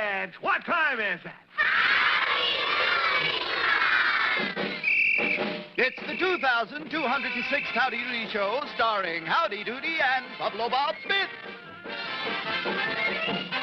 And what time is it? It's the 2,206th Howdy Doody show starring Howdy Doody and Buffalo Bob Smith.